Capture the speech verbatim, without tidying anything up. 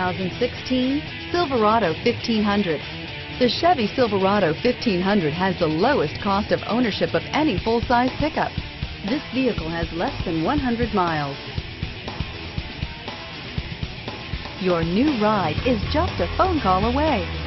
thousand sixteen Silverado fifteen hundred. The Chevy Silverado fifteen hundred has the lowest cost of ownership of any full-size pickup. This vehicle has less than one hundred miles. Your new ride is just a phone call away.